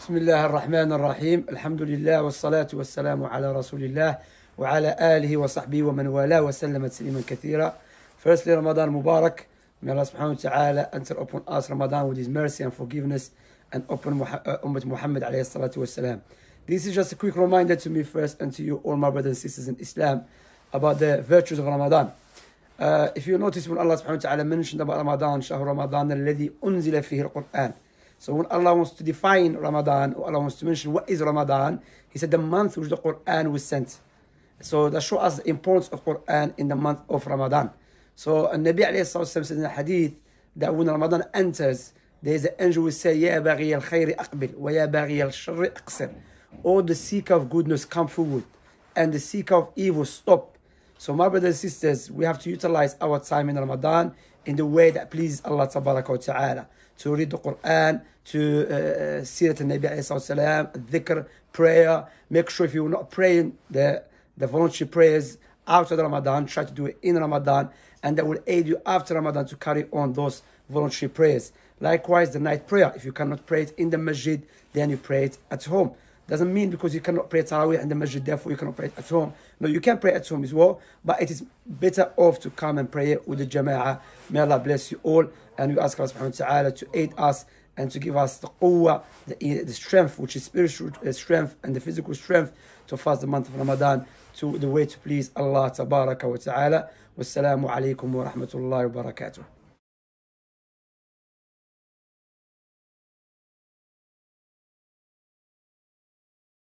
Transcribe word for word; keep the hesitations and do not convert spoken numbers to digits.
بسم الله الرحمن الرحيم الحمد لله والصلاة والسلام على رسول الله وعلى آله وصحبه ومن والاه وسلم تسليما كثيرا. Firstly, Ramadan Mubarak. May Allah subhanahu wa ta'ala enter upon us Ramadan with His mercy and forgiveness and upon uh, Ummah Muhammad alayhi salatu wasalam. This is just a quick reminder to me first and to you, all my brothers and sisters in Islam, about the virtues of Ramadan. Uh, if you notice when Allah subhanahu wa ta'ala mentioned about Ramadan, شهر رمضان الذي أنزل فيه القرآن. So when Allah wants to define Ramadan, or Allah wants to mention what is Ramadan, He said the month which the Quran was sent. So that shows us the importance of Quran in the month of Ramadan. So Nabi alayhi salatu said in the hadith that when Ramadan enters, there is an angel who will say, Ya baghi al-khayri aqbil, wa ya baghi al-sharri aqsir. All the seeker of goodness come forward, and the seeker of evil stop. So my brothers and sisters, we have to utilize our time in Ramadan in the way that pleases Allah tabaraka wa ta'ala. To read the Quran, to uh, see that the Nabi alayhi salam, dhikr, prayer. Make sure if you're not praying the, the voluntary prayers after the Ramadan, try to do it in Ramadan, and that will aid you after Ramadan to carry on those voluntary prayers. Likewise, the night prayer. If you cannot pray it in the masjid, then you pray it at home. Doesn't mean because you cannot pray Tarawih in the masjid, therefore you cannot pray it at home. No, you can pray at home as well, but it is better off to come and pray with the Jama'ah. May Allah bless you all, and we ask Allah subhanahu wa ta'ala to aid us and to give us the quwwah, the, the strength, which is spiritual strength and the physical strength to fast the month of Ramadan to the way to please Allah tabaraka wa ta'ala. Wassalamu alaikum wa rahmatullahi wa barakatuh.